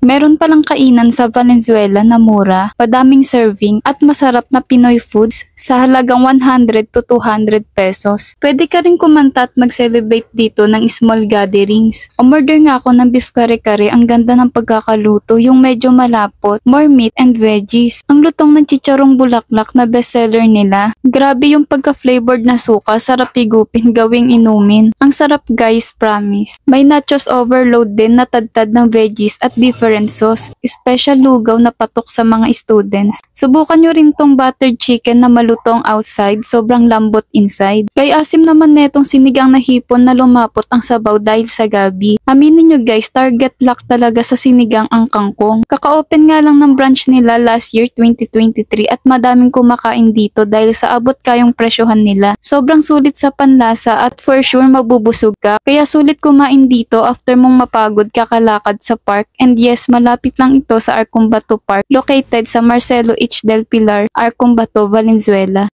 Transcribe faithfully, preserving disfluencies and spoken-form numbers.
Meron palang kainan sa Valenzuela na mura, madaming serving at masarap na Pinoy foods sa halagang one hundred to two hundred pesos. Pwede ka rin kumanta at mag-celebrate dito ng small gatherings. Umorder nga ako ng beef kare-kare, ang ganda ng pagkakaluto, yung medyo malapot, more meat and veggies. Ang lutong ng chicharong bulaklak na bestseller nila. Grabe yung pagka-flavored na suka, sarap higupin gawing inumin. Ang sarap guys, promise. May nachos overload din na tadtad ng veggies at different sauce. Special lugaw na patok sa mga students. Subukan nyo rin tong buttered chicken na malutong outside, sobrang lambot inside. Kay asim naman netong sinigang na hipon na lumapot ang sabaw dahil sa gabi. Aminin nyo guys, target lock talaga sa sinigang ang kangkong. Kaka-open nga lang ng branch nila last year twenty twenty-three at madaming kumakain dito dahil sa abot kayong presyohan nila. Sobrang sulit sa panlasa at for sure mabubusog ka. Kaya sulit kumain dito after mong mapagod kakalakad sa park. And yes, malapit lang ito sa Arcumbato Park located sa Marcelo H. Del Pilar, Arcumbato, Valenzuela.